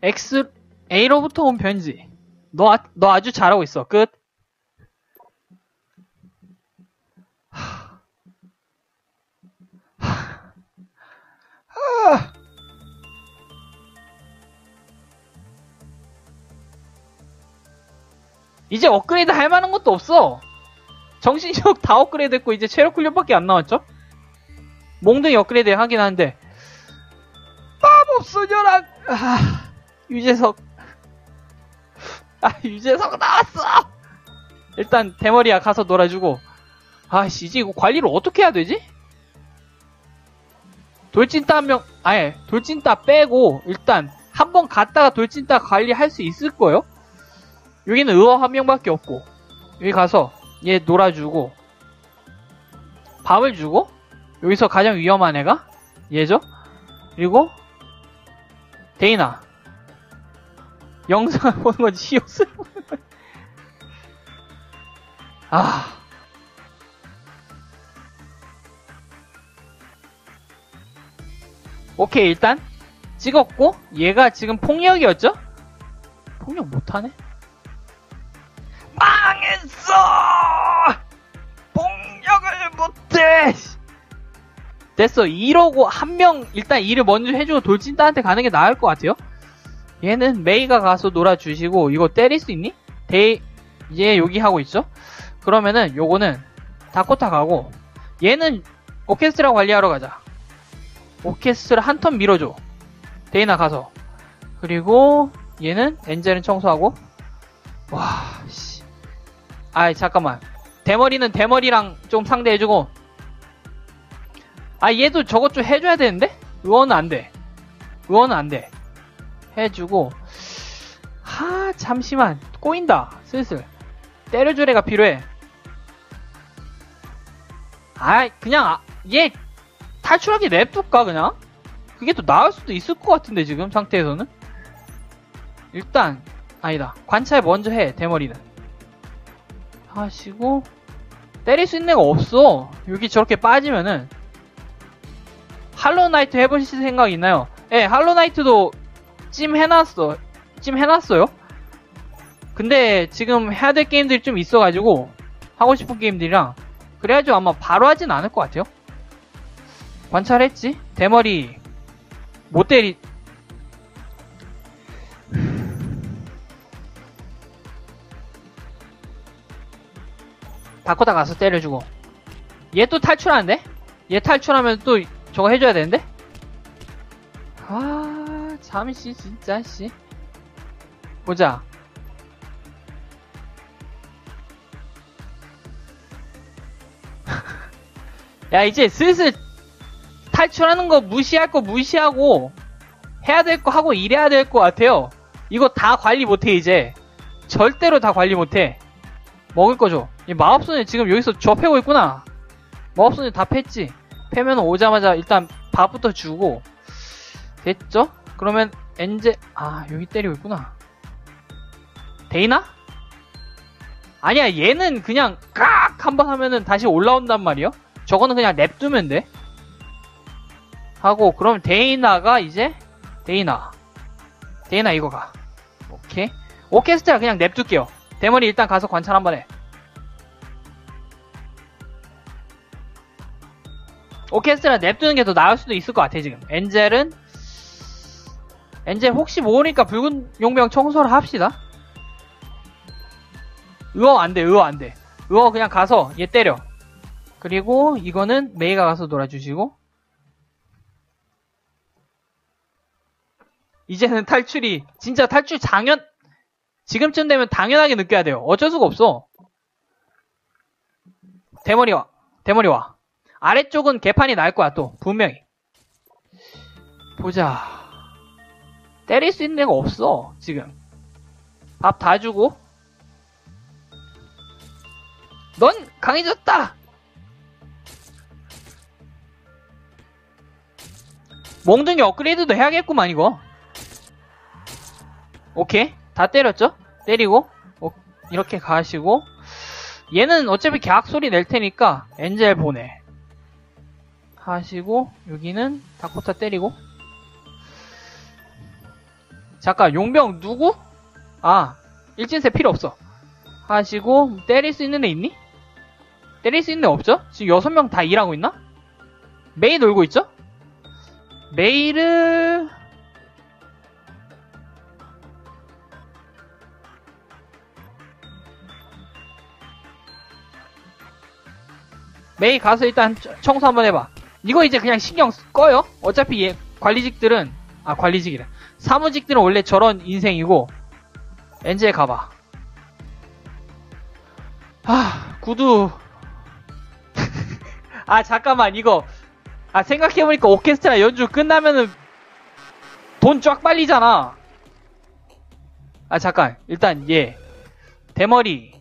A로부터 온 편지. 너 아주 잘하고 있어. 끝. 이제 업그레이드 할 만한 것도 없어. 정신력 다 업그레이드 했고 이제 체력 훈련밖에 안 나왔죠? 몽둥이 업그레이드 하긴 하는데 마법소녀랑 유재석 유재석 나왔어. 일단 대머리야 가서 놀아주고. 아씨 이제 이거 관리를 어떻게 해야 되지? 돌진따 한 명 아예 돌진따 빼고 일단 한번 갔다가 돌진따 관리할 수 있을 거예요. 여기는 의원 한 명밖에 없고 여기 가서 얘 놀아주고 밥을 주고 여기서 가장 위험한 애가 얘죠. 그리고 데이나 영상을 보는 거지 시옷을 보는 거지. 오케이 일단 찍었고 얘가 지금 폭력이었죠? 폭력 못하네? 망했어! 폭력을 못해! 됐어. 이러고 한 명 일단 일을 먼저 해주고 돌진따한테 가는 게 나을 것 같아요. 얘는 메이가 가서 놀아주시고 이거 때릴 수 있니? 얘 여기 하고 있죠? 그러면은 요거는 다코타 가고 얘는 오케스트라 관리하러 가자. 오케스트라 한 턴 밀어줘. 데이나 가서. 그리고 얘는 엔젤은 청소하고. 와 씨. 아이 잠깐만. 대머리는 대머리랑 좀 상대해주고. 얘도 저것 좀 해줘야 되는데? 의원은 안 돼. 의원은 안 돼. 해주고. 잠시만. 꼬인다. 슬슬. 때려줄 애가 필요해. 그냥, 얘, 탈출하게 냅둘까, 그냥? 그게 또 나을 수도 있을 것 같은데, 지금 상태에서는? 일단, 아니다. 관찰 먼저 해, 대머리는. 하시고, 때릴 수 있는 애가 없어. 여기 저렇게 빠지면은, 할로나이트 해보실 생각 있나요? 예, 할로나이트도 찜해놨어요. 근데 지금 해야 될 게임들이 좀 있어가지고 하고 싶은 게임들이랑 그래가지고 아마 바로 하진 않을 것 같아요. 관찰했지? 대머리 못 때리. 다코타 가서 때려주고. 얘 또 탈출하는데? 얘 탈출하면 또 저거 해줘야 되는데? 잠시 진짜 씨. 보자. 야 이제 슬슬 탈출하는 거 무시할 거 무시하고 해야 될 거 하고 일해야 될 것 같아요. 이거 다 관리 못해 이제. 절대로 다 관리 못해. 먹을 거죠. 이 마법소녀 지금 여기서 저 패고 있구나. 마법소녀 다 팼지. 패면 오자마자 일단 밥부터 주고. 됐죠? 그러면 엔젤 여기 때리고 있구나. 데이나? 아니야 얘는 그냥 깍 한번 하면은 다시 올라온단 말이요. 저거는 그냥 냅두면 돼. 하고 그럼 데이나가 이제 데이나 이거 가. 오케이. 오케스트라 그냥 냅둘게요. 대머리 일단 가서 관찰 한번 해. 오케스트라 냅두는 게 더 나을 수도 있을 것 같아 지금. 엔젤 혹시 모르니까 붉은 용병 청소를 합시다. 의어 안 돼. 의어 그냥 가서 얘 때려. 그리고 이거는 메이가 가서 놀아주시고. 이제는 탈출이 진짜 탈출 지금쯤 되면 당연하게 느껴야 돼요. 어쩔 수가 없어. 대머리 와. 아래쪽은 개판이 날 거야 또 분명히. 보자. 때릴 수 있는 애가 없어 지금. 밥 다 주고. 넌 강해졌다. 몽둥이 업그레이드도 해야겠구만 이거. 오케이 다 때렸죠? 때리고 이렇게 가시고. 얘는 어차피 갸악 소리 낼 테니까 엔젤 보내 하시고. 여기는 다코타 때리고. 잠깐, 용병 누구? 아, 일진세 필요 없어. 하시고, 때릴 수 있는 애 있니? 때릴 수 있는 애 없죠? 지금 6명 다 일하고 있나? 메이 놀고 있죠? 메이를, 메이 가서 일단 청소 한번 해봐. 이거 이제 그냥 신경 꺼요. 어차피 얘 관리직들은, 아, 관리직이래. 사무직들은 원래 저런 인생이고. 엔젤 가봐. 아, 구두. 아, 잠깐만, 이거. 아, 생각해보니까 오케스트라 연주 끝나면은 돈 쫙 빨리잖아. 아, 잠깐. 일단 얘 대머리.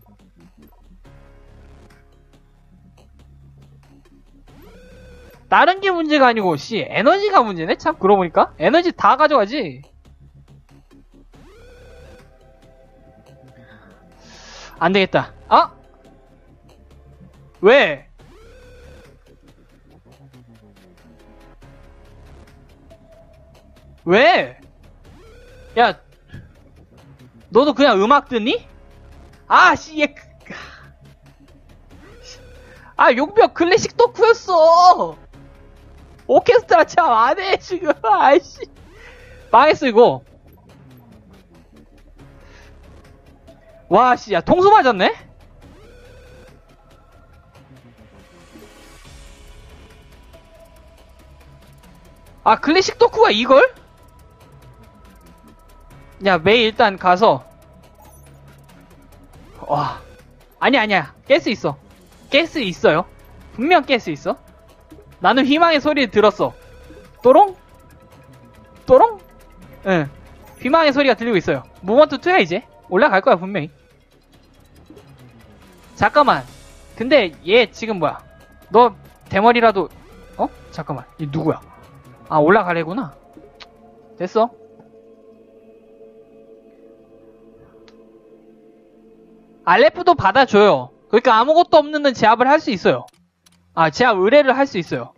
다른 게 문제가 아니고 에너지가 문제네? 참, 그러고 보니까 에너지 다 가져가지. 안 되겠다. 아? 왜? 왜? 야, 너도 그냥 음악 듣니? 아, 얘. 아, 용병 클래식 덕후였어. 오케스트라 참 안해 지금. 아이씨, 망했어 이거. 와, 씨, 야, 통수 맞았네? 아, 클래식 덕후가 이걸? 야, 메이 일단 가서. 와, 아니야, 가스 있어. 가스 있어요. 분명 가스 있어. 나는 희망의 소리를 들었어. 또롱? 또롱? 응. 희망의 소리가 들리고 있어요. 모먼트 2야 이제. 올라갈 거야 분명히. 잠깐만. 근데 얘 지금 뭐야? 너 대머리라도. 어? 잠깐만. 얘 누구야? 아, 올라가래구나. 됐어. 알레프도 받아줘요. 그러니까 아무것도 없는 제압을 할 수 있어요. 아, 제압 의뢰를 할 수 있어요.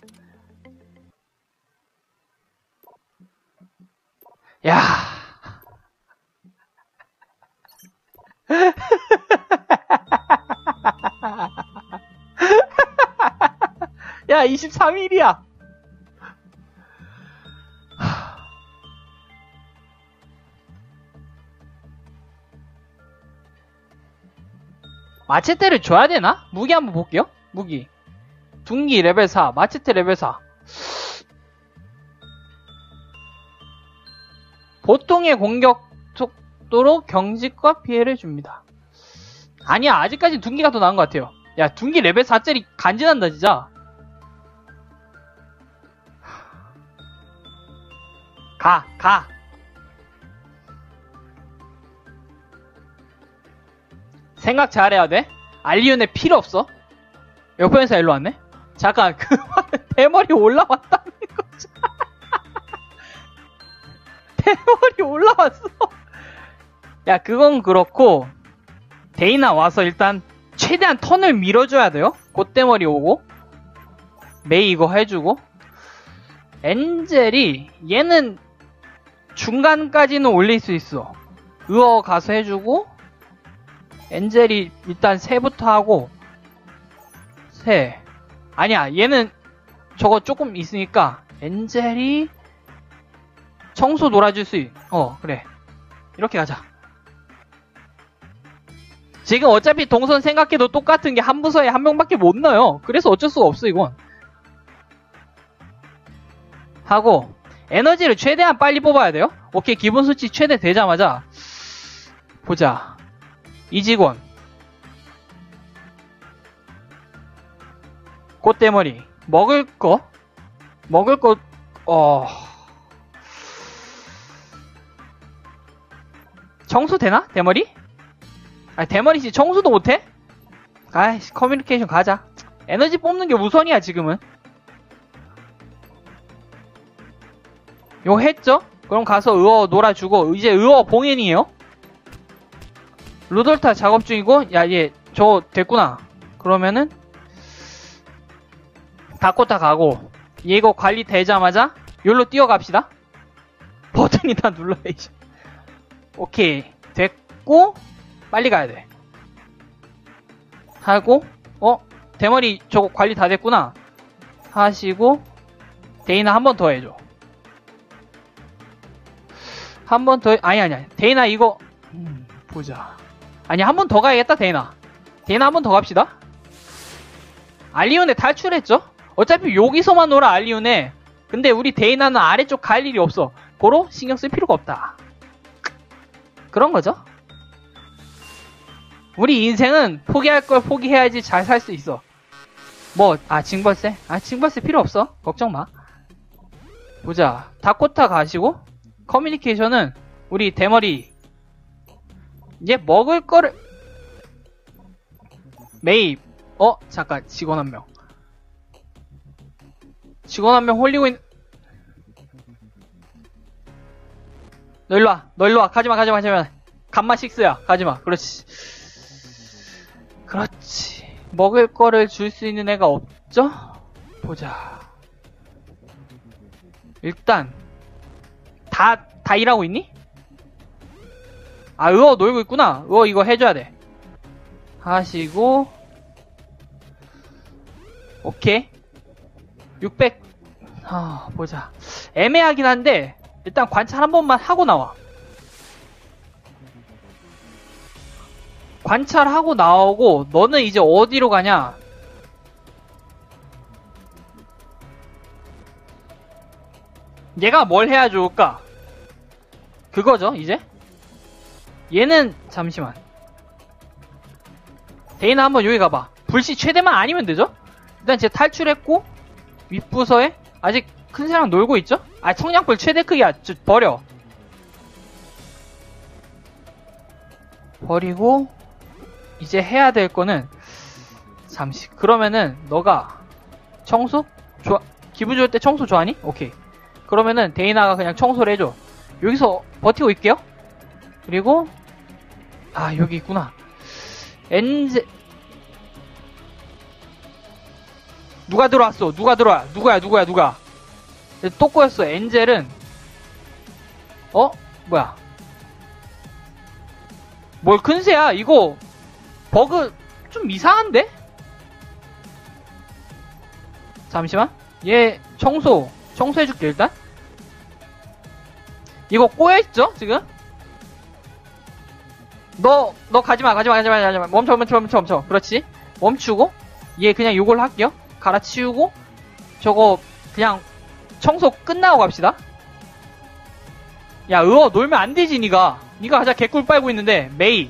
야. 야, 23일이야. 마체테를 줘야 되나? 무기 한번 볼게요. 무기. 둔기 레벨 4, 마체테 레벨 4. 보통의 공격 속도로 경직과 피해를 줍니다. 아니야, 아직까지 둔기가 더 나은 것 같아요. 야, 둔기 레벨 4짜리 간지난다 진짜. 가. 생각 잘해야 돼. 알리온에 필요 없어. 옆에서 일로 왔네. 잠깐, 그 대머리 올라왔다는 거죠. 대머리 올라왔어. 야, 그건 그렇고 데이나 와서 일단 최대한 턴을 밀어줘야 돼요. 곧대머리 오고 메이 이거 해주고, 엔젤이 얘는 중간까지는 올릴 수 있어. 으어 가서 해주고, 엔젤이 일단 새부터 하고. 새 아니야, 얘는 저거 조금 있으니까 엔젤이 청소 놀아줄 수 그래, 이렇게 가자. 지금 어차피 동선 생각해도 똑같은 게 한 부서에 한 명밖에 못 넣어요. 그래서 어쩔 수가 없어 이건. 하고 에너지를 최대한 빨리 뽑아야 돼요. 오케이, 기본 수치 최대 되자마자 보자. 이직원 꽃대머리 먹을 거 청소 되나? 대머리? 아, 대머리씨 청소도 못해? 아이씨, 커뮤니케이션 가자. 에너지 뽑는 게 우선이야 지금은. 요 했죠? 그럼 가서 의어 놀아주고, 이제 의어 봉인이에요. 루돌타 작업 중이고, 야, 얘 저 됐구나. 그러면은 다코타 가고, 얘 이거 관리 되자마자 여기로 뛰어갑시다. 버튼이 다 눌러야지. 오케이. 됐고, 빨리 가야 돼. 하고, 대머리 저거 관리 다 됐구나. 하시고, 데이나 한 번 더 해줘. 한 번 더, 아니. 데이나 이거, 보자. 아니, 한 번 더 가야겠다, 데이나. 데이나 한 번 더 갑시다. 알리온에 탈출했죠? 어차피 여기서만 놀아, 알리온에. 근데 우리 데이나는 아래쪽 갈 일이 없어. 고로 신경 쓸 필요가 없다. 그런 거죠? 우리 인생은 포기할 걸 포기해야지 잘 살 수 있어. 징벌세? 징벌세 필요 없어. 걱정 마. 보자. 다코타 가시고, 커뮤니케이션은 우리 대머리. 이제 먹을 거를, 메이, 잠깐, 직원 한 명. 직원 한 명 홀리고 너 일로와. 가지마. 감마 식스야. 가지마. 그렇지. 먹을 거를 줄 수 있는 애가 없죠? 보자. 일단, 다 일하고 있니? 의어 놀고 있구나. 의어 이거 해줘야 돼. 하시고, 오케이. 600, 보자. 애매하긴 한데, 일단 관찰 한 번만 하고 나와. 관찰하고 나오고, 너는 이제 어디로 가냐? 얘가 뭘 해야 좋을까? 그거죠, 이제? 얘는, 잠시만. 데이나 한번 여기 가봐. 불씨 최대만 아니면 되죠? 일단 쟤 탈출했고, 윗부서에 아직 큰 새랑 놀고 있죠? 청량불 최대 크기야. 버려. 버리고, 이제 해야 될 거는, 잠시. 그러면은, 너가, 청소? 기분 좋을 때 청소 좋아하니? 오케이. 그러면은, 데이나가 그냥 청소를 해줘. 여기서 버티고 있게요? 그리고, 여기 있구나. 엔젤, 누가 들어왔어? 누가? 또 꼬였어. 엔젤은, 뭐야. 뭘 큰새야? 이거, 버그, 좀 이상한데? 잠시만. 얘, 청소해줄게, 일단. 이거 꼬여있죠, 지금? 너 가지마. 멈춰. 그렇지. 멈추고, 얘 그냥 요걸 할게요. 갈아치우고, 저거, 그냥, 청소 끝나고 갑시다. 야, 놀면 안 되지, 니가 가자, 개꿀 빨고 있는데,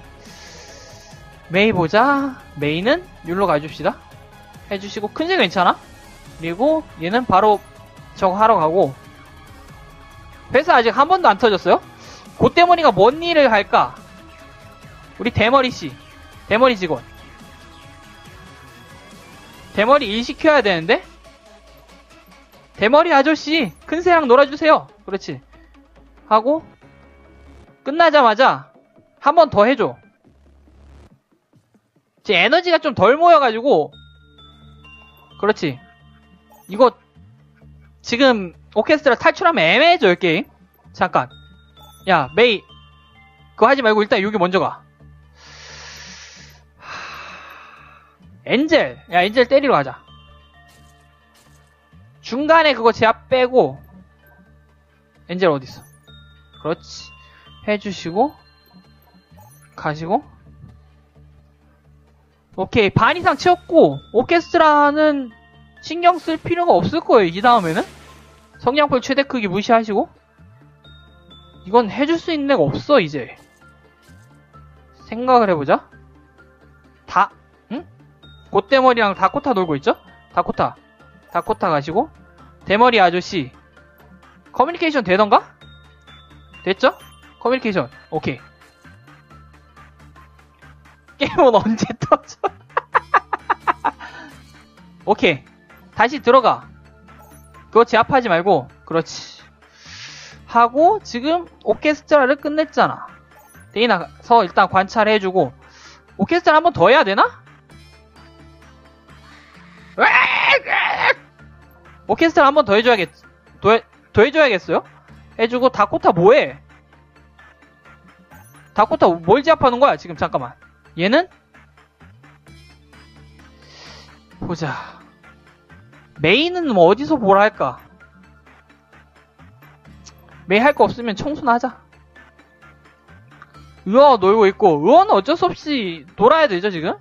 메이 보자. 메이는, 율로 가줍시다. 해주시고, 큰새 괜찮아? 그리고, 얘는 바로, 저거 하러 가고, 회사 아직 한 번도 안 터졌어요? 고대머리가 뭔 일을 할까? 우리 대머리씨. 대머리 직원. 대머리 일 시켜야 되는데? 대머리 아저씨, 큰새랑 놀아주세요. 그렇지. 하고, 끝나자마자, 한 번 더 해줘. 제 에너지가 좀 덜 모여가지고, 그렇지. 이거, 지금, 오케스트라 탈출하면 애매해져, 이 게임. 잠깐. 야, 메이. 그거 하지 말고 일단 여기 먼저 가. 엔젤. 야, 엔젤 때리러 가자. 중간에 그거 제압 빼고, 엔젤 어딨어? 그렇지. 해주시고, 가시고. 오케이. 반 이상 채웠고, 오케스트라는 신경 쓸 필요가 없을 거예요, 이 다음에는. 성냥불 최대 크기 무시하시고. 이건 해줄 수 있는 애가 없어, 이제. 생각을 해보자. 응? 고대머리랑 다코타 놀고 있죠? 다코타 가시고. 대머리 아저씨. 커뮤니케이션 되던가? 됐죠? 커뮤니케이션. 오케이. 게임은 언제 터져? 오케이. 다시 들어가. 그거 제압하지 말고. 그렇지. 하고 지금 오케스트라를 끝냈잖아. 데이나서 일단 관찰해주고. 오케스트라 한 번 더 해야 되나? 오케스트라 한 번 더 해줘야겠어요? 해주고, 다코타 뭐해? 다코타 뭘 제압하는 거야, 지금? 잠깐만. 얘는? 보자. 메이는 뭐 어디서 뭘 할까? 메이 할 거 없으면 청소나 하자. 의어 놀고 있고, 의어는 어쩔 수 없이 돌아야 되죠, 지금?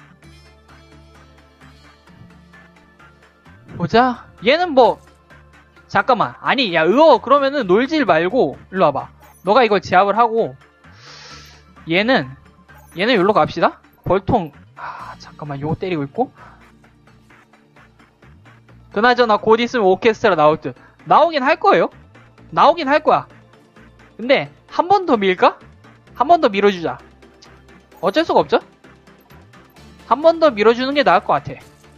보자. 얘는 뭐, 잠깐만. 아니, 야, 의어 그러면은 놀질 말고, 일로 와봐. 너가 이걸 제압을 하고, 얘는 여기로 갑시다. 벌통, 잠깐만, 요거 때리고 있고. 그나저나 곧 있으면 오케스트라 나올 듯. 나오긴 할 거예요. 나오긴 할 거야. 근데, 한 번 더 밀까? 한 번 더 밀어주자. 어쩔 수가 없죠? 한 번 더 밀어주는 게 나을 것 같아.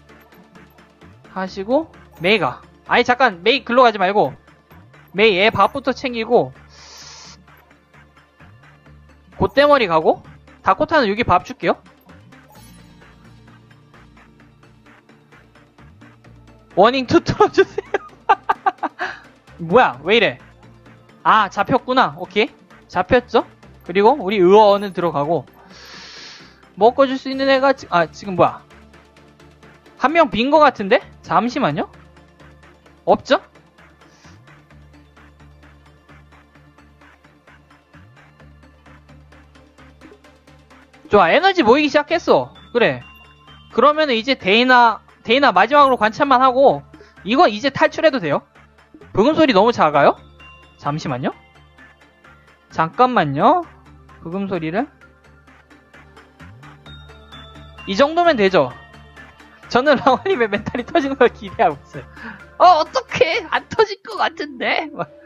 하시고, 메이가. 아니, 잠깐, 메이 글로 가지 말고, 메이 얘 밥부터 챙기고, 곧대머리 가고, 다코타는 여기 밥 줄게요. 워닝 2 틀어주세요. 뭐야, 왜 이래? 아, 잡혔구나. 오케이. 잡혔죠? 그리고 우리 의어는 들어가고, 먹어줄 수 있는 애가, 지금 뭐야? 한 명 빈 거 같은데? 잠시만요. 없죠? 좋아, 에너지 모이기 시작했어. 그래. 그러면은 이제 데이나 마지막으로 관찰만 하고, 이거 이제 탈출해도 돼요. 부금 소리 너무 작아요? 잠시만요. 잠깐만요. 부금 소리를. 이 정도면 되죠? 저는 라온님의 멘탈이 터지는 걸 기대하고 있어요. 어떡해! 안 터질 것 같은데?